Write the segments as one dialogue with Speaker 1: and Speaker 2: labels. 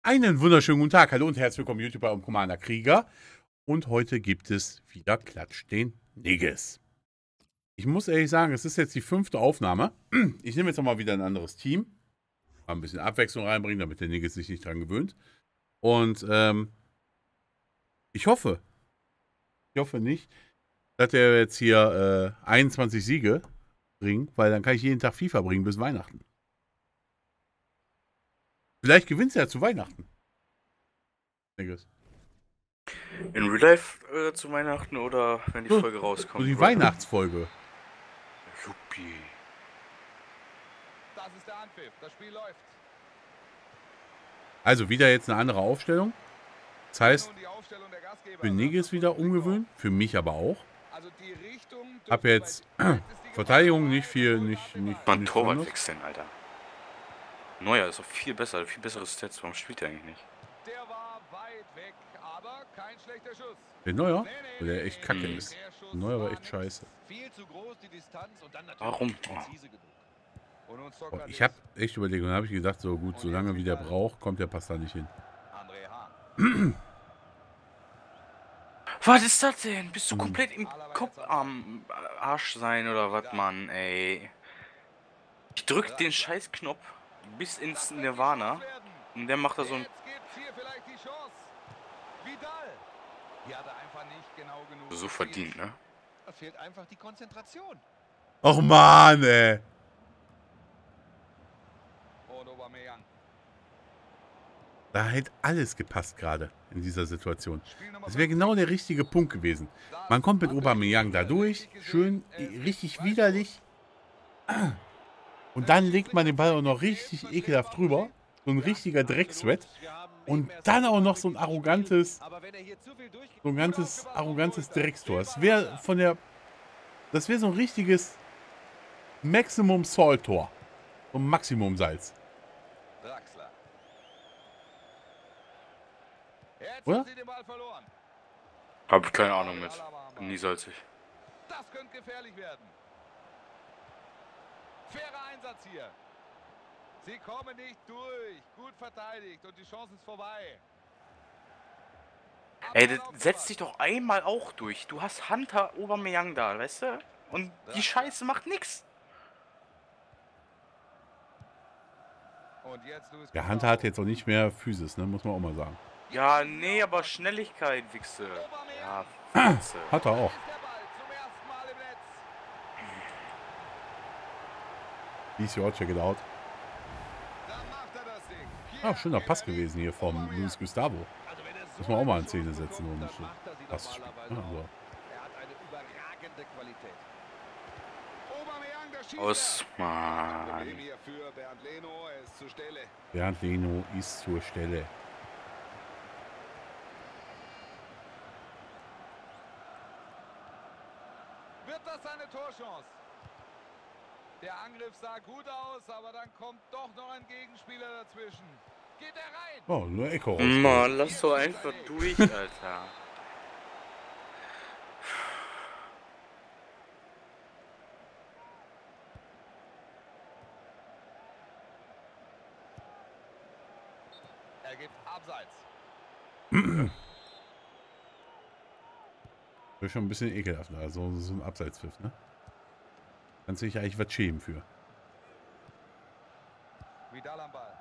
Speaker 1: Einen wunderschönen guten Tag, hallo und herzlich willkommen, YouTuber und Commander Krieger. Und heute gibt es wieder Klatsch den Nigges. Ich muss ehrlich sagen, es ist jetzt die 5. Aufnahme. Ich nehme jetzt nochmal wieder ein anderes Team. Mal ein bisschen Abwechslung reinbringen, damit der Nigges sich nicht dran gewöhnt. Und ich hoffe nicht, dass er jetzt hier 21 Siege bringt, weil dann kann ich jeden Tag FIFA bringen bis Weihnachten. Vielleicht gewinnt er ja zu Weihnachten. Nigges.
Speaker 2: In Real Life zu Weihnachten oder wenn die Folge
Speaker 1: So
Speaker 2: rauskommt?
Speaker 1: die Weihnachtsfolge.
Speaker 2: Juppie.
Speaker 3: Das ist der Anpfiff, das Spiel läuft.
Speaker 1: Also wieder jetzt eine andere Aufstellung. Das heißt,
Speaker 3: Nun die Aufstellung der Gastgeber.
Speaker 1: für Nigges wieder ungewöhnt, für mich aber auch.
Speaker 3: Also die Richtung
Speaker 1: Hab jetzt Verteidigung nicht viel, nicht
Speaker 2: Man Torwart
Speaker 1: besonders.
Speaker 2: wechseln, Alter. Neuer ist doch viel besser, viel besseres Stats. Warum spielt er eigentlich nicht?
Speaker 3: Der war weit weg, aber kein schlechter Schuss.
Speaker 1: Der Neuer,
Speaker 3: Nee,
Speaker 1: weil der echt kacke ist.
Speaker 3: Der Schuss
Speaker 1: Der Neuer war echt
Speaker 3: nix.
Speaker 1: scheiße.
Speaker 3: Viel zu groß die Distanz und dann natürlich
Speaker 2: Warum?
Speaker 3: nicht präzise genug. Und nun
Speaker 1: Boah,
Speaker 3: Sokrates.
Speaker 1: ich habe echt überlegt und habe ich gedacht, so gut, solange wie der braucht, kommt der Pass da nicht hin.
Speaker 3: André Hahn.
Speaker 2: Was ist das denn? Bist du komplett im Kopf am Arsch sein oder was, Mann, ey? Ich drück den Scheißknopf bis ins Nirvana und der macht da so ein...
Speaker 3: Jetzt gibt's hier vielleicht die Chance. Vidal. Hier hat er einfach nicht genau genug.
Speaker 2: So verdient, ne?
Speaker 3: Da fehlt einfach die Konzentration.
Speaker 1: Och man, ey.
Speaker 3: Und Aubameyang.
Speaker 1: Da hätte alles gepasst gerade in dieser Situation.
Speaker 3: Spiel Nummer
Speaker 1: Das wäre genau der richtige Punkt gewesen. Man kommt mit Aubameyang da durch, schön, richtig widerlich. Und dann legt man den Ball auch noch richtig ekelhaft drüber. So ein richtiger Drecksweat. Und dann auch noch so ein arrogantes Dreckstor. Das wäre so ein richtiges Maximum Salt Tor. So ein Maximum Salz.
Speaker 3: Draxler. Jetzt
Speaker 1: Oder?
Speaker 3: haben sie den Ball verloren.
Speaker 2: Hab ich keine Ahnung mit. Bin nie salzig.
Speaker 3: Das könnte gefährlich werden. Fairer Einsatz hier. Sie kommen nicht durch. Gut verteidigt und die Chance ist vorbei.
Speaker 2: Ey, das setzt dich doch einmal auch durch. Du hast Hunter Aubameyang da, weißt du? Und die Scheiße macht nix.
Speaker 3: Und jetzt Luis
Speaker 1: Der Hunter hat jetzt auch nicht mehr Physis, ne? Muss man auch mal sagen.
Speaker 2: Ja, nee, aber Schnelligkeit, Wichse. Ja, Fotze.
Speaker 1: Hat er auch.
Speaker 3: Ist der Ball zum ersten Mal im Netz.
Speaker 1: Easy your check it out.
Speaker 3: Dann macht er das Ding.
Speaker 1: Ah, schöner Pass gewesen hier vom Luis Gustavo.
Speaker 3: Also wenn er so
Speaker 1: Muss man auch mal in
Speaker 3: einen
Speaker 1: Szene
Speaker 3: Schuss
Speaker 1: setzen,
Speaker 3: bekommt,
Speaker 1: um
Speaker 3: dann macht er sie
Speaker 1: das zu
Speaker 3: normalerweise
Speaker 1: spielen. Also,
Speaker 3: auch. Er hat eine überragende Qualität. Aubameyang, der schießt.
Speaker 2: Aus, Mann.
Speaker 3: Problem hier für Bernd Leno, er ist zur Stelle.
Speaker 1: Bernd Leno ist zur Stelle.
Speaker 3: Wird das seine Torchance? Der Angriff sah gut aus, aber dann kommt doch noch ein Gegenspieler dazwischen. Geht er rein?
Speaker 1: Oh, nur Echo raus.
Speaker 2: Mann, lass doch einfach durch, Alter.
Speaker 3: Er gibt abseits.
Speaker 1: Wäre schon ein bisschen ekelhaft, also so ein Abseitspfiff, ne? Kannst du dich eigentlich was schämen für.
Speaker 3: Vidal am Ball.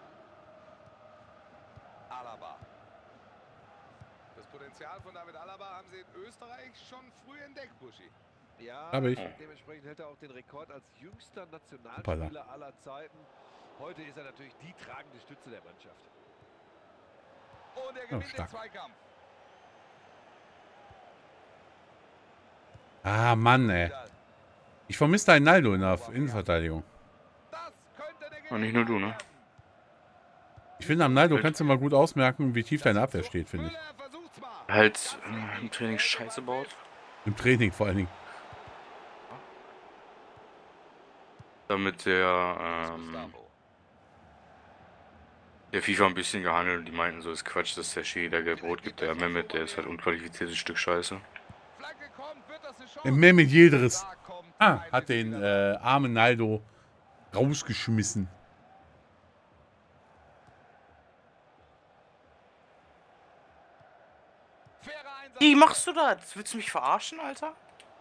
Speaker 3: Alaba. Das Potenzial von David Alaba haben sie in Österreich schon früh entdeckt, Buschi.
Speaker 4: Ja,
Speaker 1: Hab ich.
Speaker 4: dementsprechend hält er auch den Rekord als jüngster
Speaker 1: Hoppala.
Speaker 4: Nationalspieler aller Zeiten. Heute ist er natürlich die tragende Stütze der Mannschaft.
Speaker 3: Und er gewinnt den
Speaker 1: stark.
Speaker 3: Zweikampf.
Speaker 1: Ah, Mann, ey.
Speaker 3: Vidal.
Speaker 1: Ich vermisse deinen Naldo in der Innenverteidigung.
Speaker 3: Das könnte der
Speaker 2: Und nicht nur du,
Speaker 3: Gewinner
Speaker 2: ne?
Speaker 3: werden.
Speaker 1: Ich finde, am Naldo kannst du mal gut ausmerken, wie tief deine Abwehr steht, finde ich.
Speaker 3: Müller versucht's mal.
Speaker 2: Halt im Training Scheiße baut.
Speaker 1: Im Training vor allen Dingen.
Speaker 2: Damit der
Speaker 3: Gustavo.
Speaker 2: FIFA ein bisschen gehandelt und die meinten so, ist Quatsch, dass der Schiri da gelb-rot gibt. Der Mehmet, der ist halt unqualifiziertes Stück Scheiße.
Speaker 3: Flanke kommt, wird das eine Chance?
Speaker 1: Mehmet Yildiz
Speaker 3: Da kommt
Speaker 1: hat
Speaker 3: keine
Speaker 1: den
Speaker 3: Fehler.
Speaker 1: armen Naldo rausgeschmissen.
Speaker 2: Wie machst du das? Willst du mich verarschen, Alter?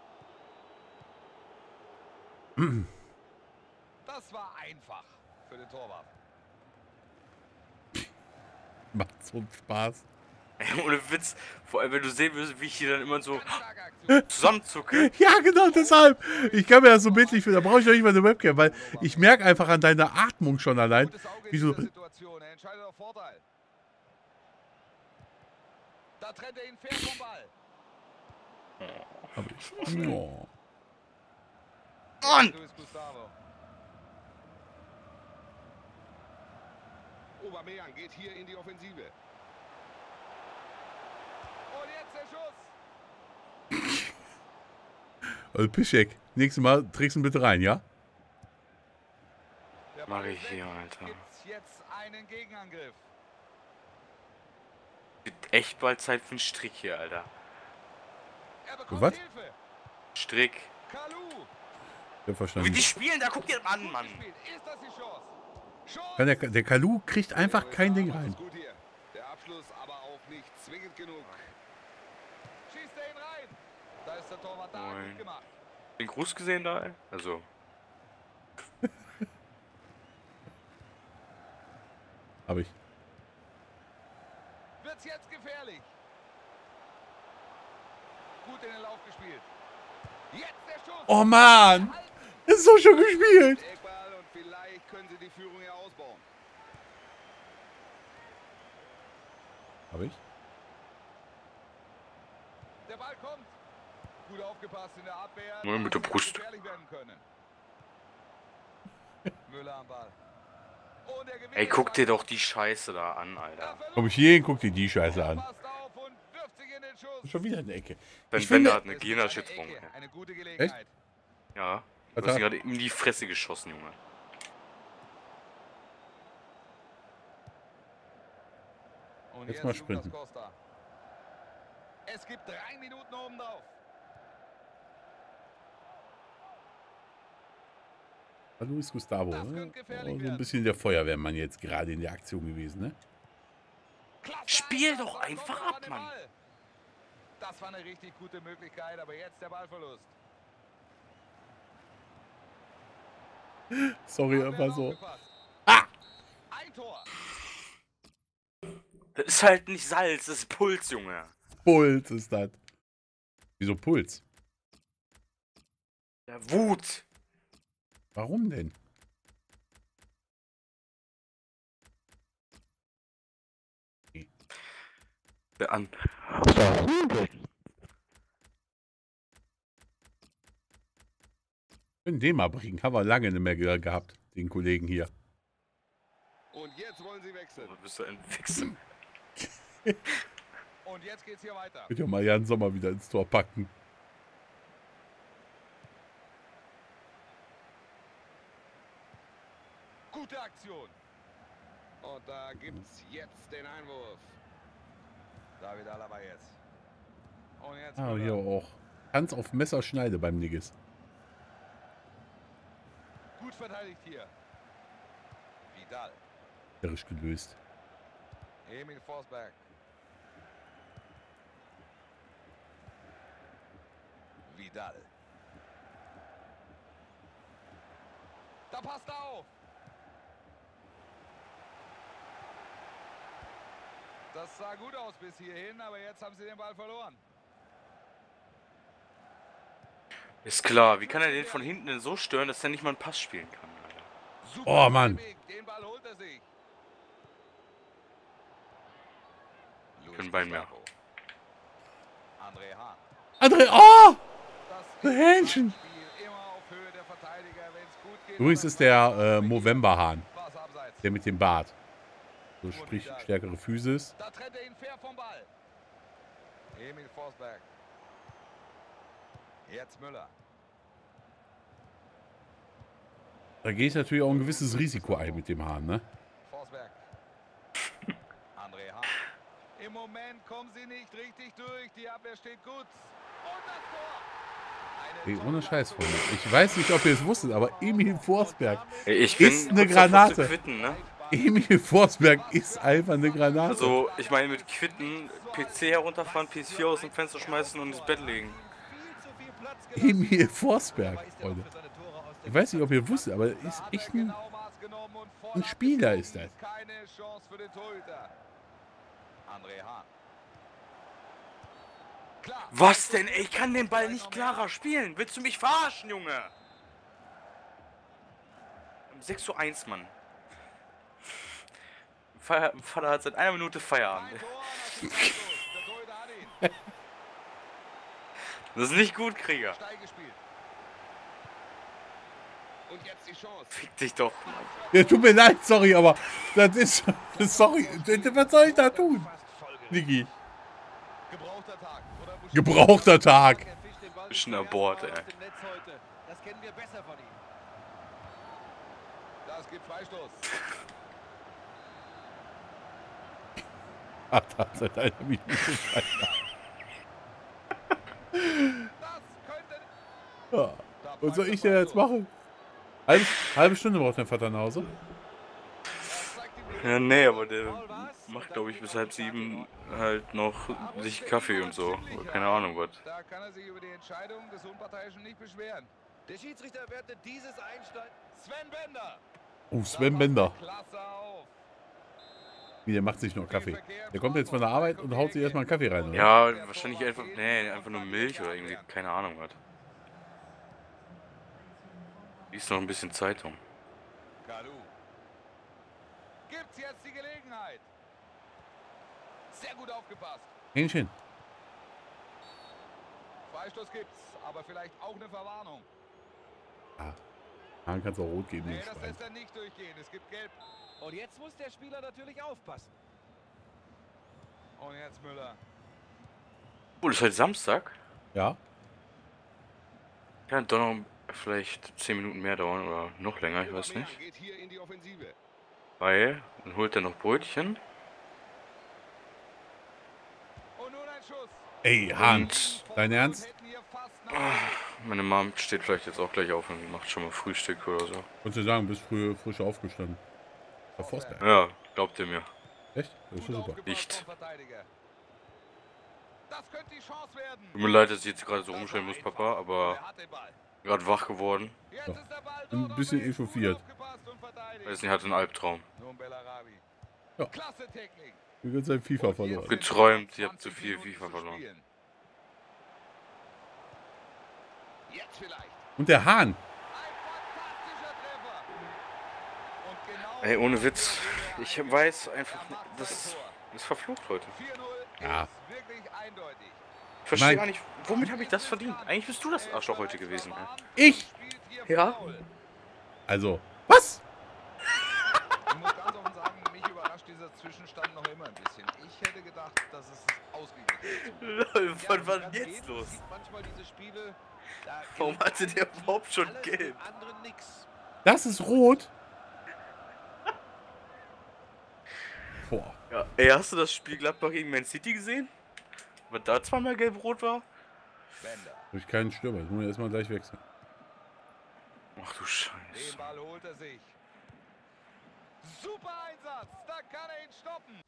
Speaker 3: Das war einfach für den Torwart.
Speaker 1: Macht so einen Spaß.
Speaker 2: Ohne Witz. Vor allem, wenn du sehen würdest, wie ich hier dann immer so
Speaker 3: Ganz starke Aktion.
Speaker 2: zusammenzucke.
Speaker 1: Ja, genau, deshalb. Ich kann mir das so bildlich für, da brauche ich doch nicht mal eine Webcam, weil ich merke einfach an deiner Atmung schon allein,
Speaker 3: Gutes Auge
Speaker 1: wie
Speaker 3: in
Speaker 1: so,
Speaker 3: dieser Situation. Er entscheidet auf Vorteil. Da trennt er ihn fair vom Ball.
Speaker 1: oh.
Speaker 2: Mann!
Speaker 3: Luis Gustavo.
Speaker 4: Aubameyang geht hier in die Offensive.
Speaker 3: Und jetzt der Schuss.
Speaker 1: Also Piszczek, nächstes Mal trägst du ihn bitte rein, ja?
Speaker 3: Der
Speaker 2: Mach
Speaker 3: Ball
Speaker 2: ich
Speaker 3: ist
Speaker 2: hier,
Speaker 3: weg.
Speaker 2: Alter.
Speaker 3: Gibt's jetzt einen Gegenangriff.
Speaker 2: Wird echt bald Zeit für einen Strick hier, Alter.
Speaker 3: Er bekommt
Speaker 1: Was?
Speaker 3: Hilfe.
Speaker 2: Strick.
Speaker 3: Kalu.
Speaker 1: Ich hab verstanden.
Speaker 2: Wie die spielen, da guck dir das an, Mann.
Speaker 3: Gespielt. Ist das die Chance? Chance.
Speaker 1: Kann der Kalu kriegt einfach kein Ding rein.
Speaker 4: Gut hier. Der Abschluss aber auch nicht zwingend genug.
Speaker 3: Schießt er ihn rein. Da ist der Torwart da.
Speaker 2: Moin.
Speaker 3: Gut gemacht.
Speaker 2: Den Gruß gesehen da, ey? Also.
Speaker 1: Hab ich.
Speaker 3: Wird's jetzt gefährlich. Gut in den Lauf gespielt. Jetzt der Schuss.
Speaker 1: Oh Mann! Das ist doch schon gespielt!
Speaker 4: Eckball und vielleicht können sie die Führung hier ausbauen.
Speaker 1: Hab ich?
Speaker 3: Der Ball kommt. Gut aufgepasst in der Abwehr.
Speaker 2: Nur mit der
Speaker 3: Das
Speaker 2: Brust.
Speaker 3: hätte gefährlich werden können. Müller am Ball. Und er gewinnt
Speaker 2: Ey,
Speaker 3: den
Speaker 2: guck dir
Speaker 3: Zweikampf.
Speaker 2: doch die Scheiße da an,
Speaker 3: Er
Speaker 2: Alter.
Speaker 3: verlor.
Speaker 1: Komm ich hier hin, guck dir die Scheiße
Speaker 3: Er
Speaker 1: an.
Speaker 3: passt auf und wirft sich in den Schuss.
Speaker 1: Schon wieder eine Ecke.
Speaker 2: Wenn
Speaker 1: Ich finde-
Speaker 2: Bender hat eine
Speaker 3: Es ist
Speaker 2: Gehirnerschütterung,
Speaker 3: Ecke,
Speaker 2: ey.
Speaker 3: eine gute Gelegenheit.
Speaker 2: Ja.
Speaker 1: Was
Speaker 2: Du hast ihn
Speaker 1: hat-
Speaker 2: gerade in die Fresse geschossen, Junge.
Speaker 3: Und
Speaker 1: Jetzt mal
Speaker 3: Lukas
Speaker 1: sprinten.
Speaker 3: Costa. Es gibt 3 Minuten obendrauf.
Speaker 1: Luis Gustavo.
Speaker 3: Das
Speaker 1: Ne?
Speaker 3: könnte gefährlich
Speaker 1: So ein
Speaker 3: werden.
Speaker 1: bisschen der Feuerwehrmann jetzt gerade in der Aktion gewesen, ne?
Speaker 3: Klasse
Speaker 2: Spiel
Speaker 3: Einsatz,
Speaker 2: doch
Speaker 3: aber
Speaker 2: einfach
Speaker 3: kommt noch
Speaker 2: ab,
Speaker 3: an den
Speaker 2: Mann.
Speaker 3: Ball. Das war eine richtig gute Möglichkeit, aber jetzt der Ballverlust.
Speaker 1: Sorry,
Speaker 3: Abwehr
Speaker 1: aber so.
Speaker 3: aufgepasst.
Speaker 1: Ah!
Speaker 3: Ein Tor.
Speaker 2: Das ist halt nicht Salz, das ist Puls, Junge.
Speaker 1: Puls ist das. Wieso Puls?
Speaker 2: Der Wut.
Speaker 1: Warum denn?
Speaker 2: Der an.
Speaker 1: Können den mal bringen. Haben wir lange nicht mehr gehabt, den Kollegen hier.
Speaker 4: Und jetzt wollen sie wechseln.
Speaker 2: Du bist du ein Wichser.
Speaker 3: Und jetzt geht's hier weiter.
Speaker 1: Könnt ihr mal Jan Sommer wieder ins Tor packen.
Speaker 3: Gute Aktion.
Speaker 4: Und da gibt's jetzt den Einwurf.
Speaker 3: David Alaba jetzt. Und jetzt
Speaker 1: Ah,
Speaker 3: Müller.
Speaker 1: hier auch. Ganz auf Messerschneide beim Nigges.
Speaker 3: Gut verteidigt hier. Vidal.
Speaker 1: Terisch gelöst.
Speaker 3: Emil Forsberg. Vidal. Da passt er auf. Das sah gut aus bis hierhin, aber jetzt haben sie den Ball verloren.
Speaker 2: Ist klar, wie kann er den von hinten denn so stören, dass er nicht mal einen Pass spielen kann, Alter?
Speaker 3: Super
Speaker 1: Oh, Mann.
Speaker 3: bewegt. Den Ball holt er sich.
Speaker 2: Kein Bein mehr.
Speaker 3: Gustavo. André Hahn.
Speaker 1: André, oh!
Speaker 3: Das
Speaker 1: Hähnchen.
Speaker 3: Spiel immer auf Höhe der Verteidiger, wenn's gut geht.
Speaker 1: Übrigens ist der Movember-Hahn.
Speaker 3: Pass abseits.
Speaker 1: Der mit dem Bart. So sprich stärkere Physis.
Speaker 3: Da trennt er ihn fair vom Ball. Emil Forsberg. Jetzt Müller.
Speaker 1: Da gehe ich natürlich auch ein gewisses Risiko ein mit dem Hahn, ne?
Speaker 3: Forsberg. André Hahn. Im Moment kommen sie nicht richtig durch. Die Abwehr steht gut. Und das Tor. Eine
Speaker 1: Ey,
Speaker 3: tolle
Speaker 1: ohne Scheiß,
Speaker 3: Leistung.
Speaker 1: Freunde. Ich weiß nicht, ob ihr es wusstet, aber Emil Forsberg
Speaker 2: Ey, ich bin
Speaker 1: ist eine
Speaker 2: kurz davor
Speaker 1: Granate.
Speaker 2: zu quitten, ne?
Speaker 1: Emil Forsberg ist einfach eine Granate.
Speaker 2: Also, ich meine mit quitten, PC herunterfahren, PS4 aus dem Fenster schmeißen und ins Bett legen.
Speaker 1: Emil Forsberg, Freunde. Ich weiß nicht, ob ihr wusstet, aber ist echt ein Spieler ist das.
Speaker 3: Keine Chance für den Torhüter. André Hahn. Klar.
Speaker 2: Was denn, ey? Ich kann den Ball nicht klarer spielen. Willst du mich verarschen, Junge? 6:1, Mann. Vater hat seit einer Minute Feierabend.
Speaker 3: Ein Tor, das ist Freistoß. Der Torhüter hat ihn.
Speaker 2: Das ist nicht gut, Krieger.
Speaker 3: Steil gespielt. Und jetzt die Chance.
Speaker 2: Fick dich doch.
Speaker 1: Ja, tut mir leid, sorry, aber das ist. Sorry, was soll ich da tun? Niki.
Speaker 3: Gebrauchter Tag. Oder
Speaker 1: Gebrauchter Tag.
Speaker 2: Bisschen an Bord, ey.
Speaker 4: Das kennen wir besser von ihm.
Speaker 3: Das gibt Freistoß.
Speaker 1: Ach, das seit einer Minute.
Speaker 3: Das könnte...
Speaker 1: Ja. Was soll ich denn jetzt machen? Halbe Stunde braucht dein Vater nach Hause.
Speaker 2: Ja, nee, aber der macht, glaube ich, bis 6:30 halt noch sich Kaffee und so. Keine Ahnung, was.
Speaker 3: Da kann er sich über die Entscheidung des Unparteiischen nicht beschweren.
Speaker 4: Der Schiedsrichter wertet dieses Einsteigen.
Speaker 3: Sven Bender.
Speaker 1: Oh, Sven Bender.
Speaker 3: Klasse auf.
Speaker 1: Wie, der macht sich noch Kaffee. Der kommt jetzt von der Arbeit und haut sich erstmal einen Kaffee rein, oder?
Speaker 2: Ja, wahrscheinlich einfach, nee, einfach nur Milch oder irgendwie, keine Ahnung, was. Lies noch ein bisschen Zeitung.
Speaker 3: Kalu. Gibt's jetzt die Gelegenheit. Sehr gut aufgepasst.
Speaker 1: Hähnchen.
Speaker 3: Freistoß gibt's, aber vielleicht auch eine Verwarnung.
Speaker 1: Dann kannst du auch rot geben,
Speaker 3: Nee,
Speaker 1: den
Speaker 3: das
Speaker 1: Schwein.
Speaker 3: lässt er nicht durchgehen. Es gibt Gelb.
Speaker 4: Und jetzt muss der Spieler natürlich aufpassen.
Speaker 3: Und jetzt Müller.
Speaker 2: Oh, das ist halt Samstag.
Speaker 1: Ja?
Speaker 2: Kann doch noch vielleicht 10 Minuten mehr dauern oder noch länger, ich weiß nicht.
Speaker 3: Geht hier in die Offensive.
Speaker 2: Weil, dann holt er noch Brötchen.
Speaker 3: Und nun ein Schuss.
Speaker 1: Ey, Hans. Dein Ernst?
Speaker 3: Hätten hier fast noch
Speaker 2: Meine Mom steht vielleicht jetzt auch gleich auf und macht schon mal Frühstück oder so.
Speaker 1: Konntest du sagen, bist früh frisch aufgestanden. Herr Forsberg.
Speaker 2: Ja, glaubt ihr mir.
Speaker 1: Echt? Das ist
Speaker 3: gut
Speaker 1: super.
Speaker 3: aufgepasst
Speaker 2: Nicht.
Speaker 3: vom Verteidiger. Das könnte die Chance werden.
Speaker 2: Tut mir leid, dass ich jetzt gerade so rumstellen muss, Papa, aber
Speaker 3: Er hat den Ball.
Speaker 2: gerade wach geworden.
Speaker 3: Jetzt
Speaker 1: Ja.
Speaker 3: ist der Ball
Speaker 1: Ein
Speaker 3: dort
Speaker 1: bisschen
Speaker 3: und er ist gut
Speaker 1: echauffiert.
Speaker 3: aufgepasst und verteidigt.
Speaker 2: Weiß nicht, hatte einen Albtraum.
Speaker 3: Nun Bellarabi.
Speaker 1: Ja.
Speaker 3: Klasse Technik.
Speaker 1: Du kannst sein FIFA verloren.
Speaker 2: Geträumt, ihr habt zu viel
Speaker 3: 20
Speaker 2: FIFA
Speaker 3: Minuten zu
Speaker 2: verloren.
Speaker 3: spielen. Jetzt vielleicht.
Speaker 1: Und der Hahn.
Speaker 3: Ein fantastischer Treffer. Und genau
Speaker 2: Ey, ohne Witz, ich weiß einfach, das ist verflucht heute.
Speaker 3: 4:0
Speaker 1: Ja.
Speaker 3: ist wirklich eindeutig.
Speaker 2: Ich verstehe
Speaker 1: Nein.
Speaker 2: gar nicht, womit habe ich das verdient? Eigentlich bist du das Arschloch heute gewesen. Ey.
Speaker 1: Ich?
Speaker 3: Spielt hier
Speaker 2: Ja.
Speaker 3: faul.
Speaker 1: Also. Was?
Speaker 3: Ich muss ganz offen sagen, mich überrascht dieser Zwischenstand noch immer ein bisschen. Ich hätte gedacht, dass es ausgeglichen ist.
Speaker 2: Lol,
Speaker 4: Ja,
Speaker 2: wann war
Speaker 4: ganz
Speaker 2: denn
Speaker 4: eben,
Speaker 2: jetzt los?
Speaker 4: Es gibt manchmal diese Spiele, da
Speaker 2: Warum
Speaker 4: gilt
Speaker 2: hatte der überhaupt schon
Speaker 4: alles,
Speaker 2: gelb?
Speaker 4: dem anderen nix.
Speaker 1: Das ist rot? Boah.
Speaker 2: Ja, ey, hast du das Spiel Gladbach gegen Man City gesehen? Was da zweimal gelb-rot war?
Speaker 3: Bender.
Speaker 1: Durch keinen Stürmer. Das muss ich erstmal gleich wechseln.
Speaker 2: Ach du
Speaker 3: Den
Speaker 2: Scheiße.
Speaker 3: Ball holt er sich. Super Einsatz. Da kann er ihn stoppen.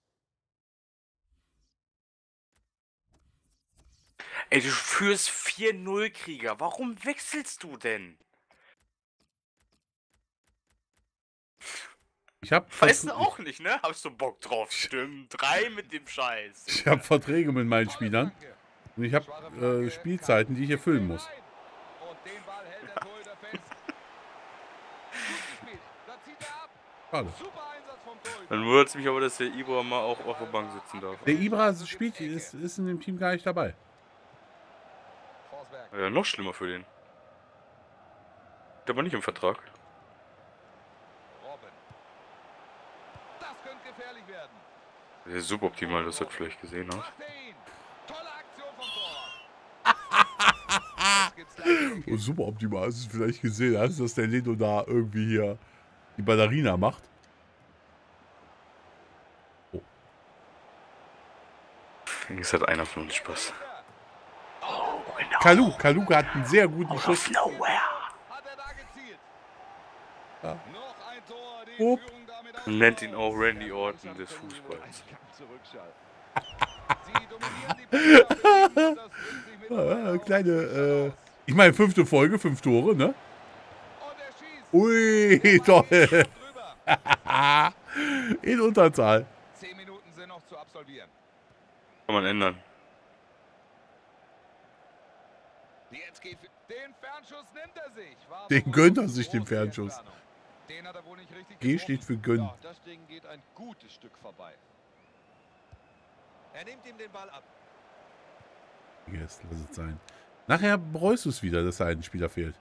Speaker 2: Ey, du führst 4:0, Krieger. Warum wechselst du denn?
Speaker 1: Ich hab
Speaker 2: Weißt du auch nicht, ne? Hast du Bock drauf? Stimmt. 3 mit dem Scheiß.
Speaker 1: Ich habe Verträge mit meinen Spielern.
Speaker 3: Flanke.
Speaker 1: Und ich habe Spielzeiten, die ich erfüllen muss.
Speaker 3: Und den Ball hält der Torhüter fest. Gut gespielt. Da zieht er ab.
Speaker 1: Schade.
Speaker 3: Super Einsatz vom Torhüter.
Speaker 2: Dann wundert es mich aber, dass der Ibra mal auch auf der Bank sitzen darf.
Speaker 1: Der Ibra spielt, ist in dem Team gar nicht dabei.
Speaker 3: Forsberg.
Speaker 2: Ja, noch schlimmer für den. Der war nicht im Vertrag.
Speaker 3: Robben. Das könnte gefährlich werden.
Speaker 2: Der ist suboptimal, dass du das vielleicht gesehen hast.
Speaker 3: Macht er ihn. Tolle Aktion vom Tor. Jetzt gibt's gleich
Speaker 1: Und super optimal hast du es vielleicht gesehen hast, dass der Leno da irgendwie hier die Ballerina macht.
Speaker 2: Jetzt hat einer von uns Spaß.
Speaker 1: Kalu hat einen sehr guten Schuss.
Speaker 2: Nowhere.
Speaker 3: Hat er da gezielt.
Speaker 1: Ja.
Speaker 3: Noch ein Tor. Die
Speaker 1: Upp.
Speaker 3: Führung damit Torwart.
Speaker 2: Nennt ihn auch Randy Orton des Fußballs.
Speaker 3: Sie dominieren die Partie auf dem Leben und das drückt sich mittlerweile auch
Speaker 1: Kleine,
Speaker 3: aus.
Speaker 1: ich meine, 5. Folge, 5 Tore, ne?
Speaker 3: Und er schießt.
Speaker 1: Ui,
Speaker 3: Der Ball
Speaker 1: toll.
Speaker 3: geht knapp drüber.
Speaker 1: In Unterzahl.
Speaker 3: 10 Minuten sind noch zu absolvieren.
Speaker 2: Kann man ändern.
Speaker 3: Jetzt geht den Fernschuss nimmt er sich. War
Speaker 1: Den
Speaker 3: aber
Speaker 1: gönnt er
Speaker 3: wohl
Speaker 1: sich,
Speaker 3: zu
Speaker 1: den
Speaker 3: groß, die
Speaker 1: Fernschuss.
Speaker 3: Entfernung. Den hat er wohl nicht richtig
Speaker 1: G
Speaker 3: getroffen.
Speaker 1: steht für gönnen.
Speaker 4: Ja, das Ding geht ein gutes Stück vorbei. Er nimmt ihm den Ball ab.
Speaker 1: Yes, lass es sein. Nachher bereust du es wieder, dass da ein Spieler fehlt.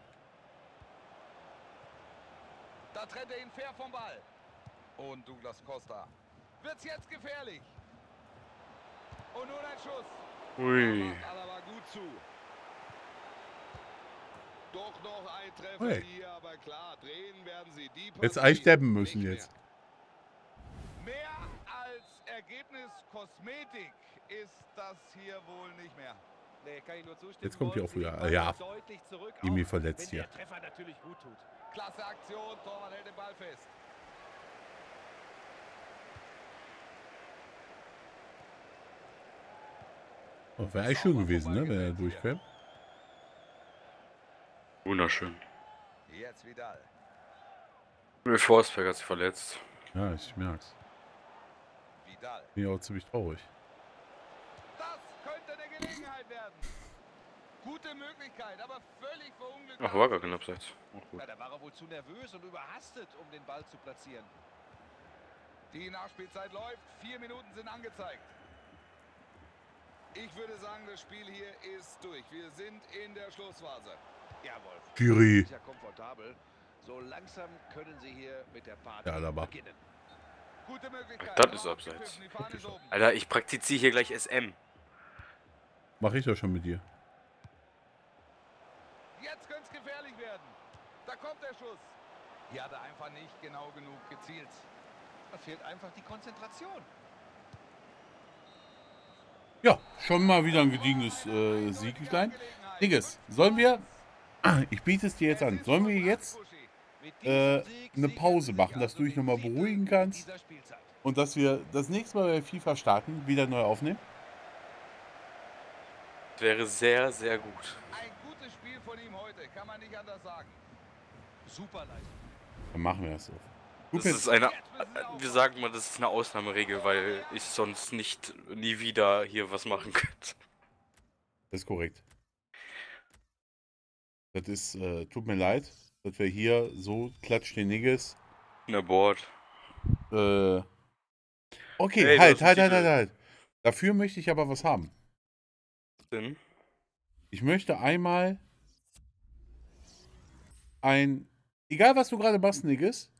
Speaker 3: Da trennt er ihn fair vom Ball. Und Douglas Costa. Wird's jetzt gefährlich. Und nun ein Schuss.
Speaker 2: Ui.
Speaker 3: Macht Alaba gut zu. Doch noch ein Treffer
Speaker 1: Hey.
Speaker 3: hier, aber klar, drehen werden sie die
Speaker 1: Jetzt
Speaker 3: Partie
Speaker 1: eigentlich dabben müssen
Speaker 3: nicht
Speaker 1: jetzt.
Speaker 3: Mehr als Ergebnis Kosmetik ist das hier wohl nicht mehr.
Speaker 4: Nee, kann ich nur zustimmen.
Speaker 1: Jetzt kommt hier auch
Speaker 4: Sie
Speaker 1: wieder-
Speaker 4: fallen
Speaker 1: ja.
Speaker 4: deutlich zurück,
Speaker 1: Imi
Speaker 4: auch
Speaker 1: verletzt
Speaker 4: wenn
Speaker 1: hier.
Speaker 4: der Treffer natürlich gut tut.
Speaker 3: Klasse Aktion, Torwart hält den Ball fest.
Speaker 1: Oh, wäre eigentlich schön gewesen, ne, wenn er durchkäme.
Speaker 2: Wunderschön.
Speaker 3: Jetzt Vidal.
Speaker 2: Forsberg hat sich verletzt.
Speaker 1: Ja, ich merk's.
Speaker 3: Vidal.
Speaker 1: Bin ja auch ziemlich traurig.
Speaker 3: Das könnte eine Gelegenheit werden. Gute Möglichkeit, aber völlig verunglückt.
Speaker 2: Ach, war gar kein Abseits. Auch gut.
Speaker 4: Ja, da war er wohl zu nervös und überhastet, um den Ball zu platzieren.
Speaker 3: Die Nachspielzeit läuft. 4 Minuten sind angezeigt. Ich würde sagen, das Spiel hier ist durch. Wir sind in der Schlussphase.
Speaker 4: Jawohl.
Speaker 1: Giri.
Speaker 4: Ist ja komfortabel. So langsam können sie hier mit der Party
Speaker 1: Ja, aber-
Speaker 4: beginnen.
Speaker 3: Gute Möglichkeit.
Speaker 2: Das
Speaker 3: aber
Speaker 2: ist
Speaker 3: abgepfiffen.
Speaker 2: abseits.
Speaker 3: Die Fahne ist
Speaker 1: Okay.
Speaker 3: oben.
Speaker 2: Alter, ich praktiziere hier gleich SM.
Speaker 1: Mach ich doch schon mit dir.
Speaker 3: Jetzt könnte es gefährlich werden. Da kommt der Schuss. Hier hat er einfach nicht genau genug gezielt.
Speaker 4: Da fehlt einfach die Konzentration.
Speaker 1: Ja, schon mal wieder ein gediegenes Sieglein. Digges, sollen wir... Ich biete es dir jetzt an. Sollen wir jetzt
Speaker 4: Mit
Speaker 1: eine
Speaker 4: diesem Sieg
Speaker 1: Pause
Speaker 4: sichern
Speaker 1: machen,
Speaker 4: sich
Speaker 1: dass du dich
Speaker 4: also
Speaker 1: nochmal
Speaker 4: den Titel
Speaker 1: beruhigen
Speaker 4: in
Speaker 1: kannst?
Speaker 4: dieser Spielzeit.
Speaker 1: Und dass wir das nächste Mal bei FIFA starten, wieder neu aufnehmen?
Speaker 2: Das wäre sehr, sehr gut.
Speaker 3: Ein gutes Spiel von ihm heute, kann man nicht anders sagen.
Speaker 4: Super Leistung.
Speaker 1: Dann machen wir das so. Guck
Speaker 2: Das
Speaker 1: jetzt,
Speaker 2: ist eine, wir sagen mal, das ist eine Ausnahmeregel, weil ich sonst nicht nie wieder hier was machen könnte.
Speaker 1: das ist korrekt. Das ist, tut mir leid, dass wir hier so Klatsch den Nigges.
Speaker 2: Na Bord.
Speaker 1: Okay,
Speaker 2: Hey, du
Speaker 1: halt.
Speaker 2: hast einen Titel.
Speaker 1: Dafür möchte ich aber was haben.
Speaker 2: Denn
Speaker 1: Ich möchte einmal egal was du gerade machst, Nigges,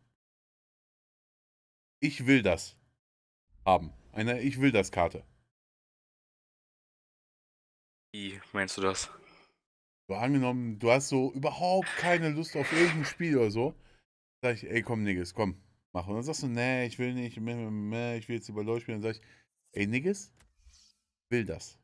Speaker 1: ich will das haben. Eine Ich will das Karte.
Speaker 2: wie meinst du das?
Speaker 1: So angenommen, du hast so überhaupt keine Lust auf irgendein Spiel oder so. Sag ich, ey komm Nigges, komm, mach. Und dann sagst du, nee, ich will nicht, ich will jetzt über LoL spielen. Dann sag ich, ey Nigges, will das.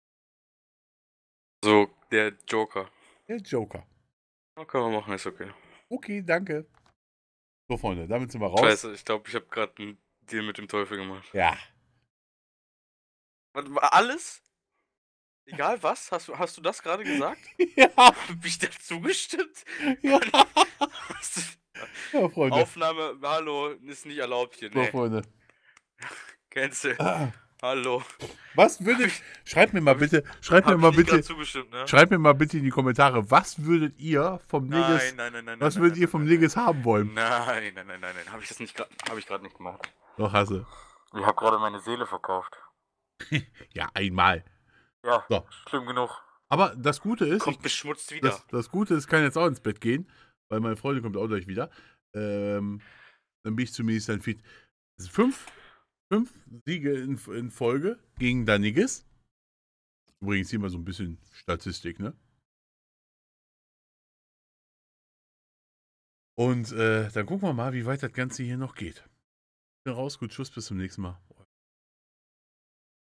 Speaker 2: So, der Joker.
Speaker 1: Der Joker.
Speaker 2: Ja, können wir machen, ist okay.
Speaker 1: Okay, danke. So, Freunde, damit sind wir raus.
Speaker 2: Scheiße, ich glaube, ich habe gerade einen Deal mit dem Teufel gemacht.
Speaker 1: Ja.
Speaker 2: Warte, alles? Egal was? Hast du das gerade gesagt?
Speaker 1: Ja,
Speaker 2: Hab ich dir zugestimmt?
Speaker 1: ja.
Speaker 2: Hast du-
Speaker 1: Ja, Freunde.
Speaker 2: Aufnahme, hallo, ist nicht erlaubt hier.
Speaker 1: So,
Speaker 2: Nee,
Speaker 1: Freunde.
Speaker 2: cancel.
Speaker 1: Ah,
Speaker 2: Hallo.
Speaker 1: was würdet, schreibt mir mal bitte,
Speaker 2: Hab ich nicht gerade zugestimmt, ne?
Speaker 1: schreibt mir mal bitte in die Kommentare, was würdet ihr vom Nigges,
Speaker 2: Nein.
Speaker 1: was würdet ihr vom Nigges haben wollen?
Speaker 2: Nein. Habe ich gerade nicht gemacht.
Speaker 1: Doch, hasse.
Speaker 2: Ich habe gerade meine Seele verkauft.
Speaker 1: Ja, einmal.
Speaker 2: Ja,
Speaker 1: So.
Speaker 2: schlimm genug.
Speaker 1: Aber das Gute ist,
Speaker 2: Kommt beschmutzt wieder.
Speaker 1: das Gute ist, ich kann jetzt auch ins Bett gehen, weil meine Freundin kommt auch gleich wieder. Dann bin ich zumindest dann fit. Also fünf Siege in Folge gegen Danigis. Übrigens hier mal so ein bisschen Statistik, ne? Und dann gucken wir mal, wie weit das Ganze hier noch geht. Ich bin raus, gut, Tschüss, bis zum nächsten Mal.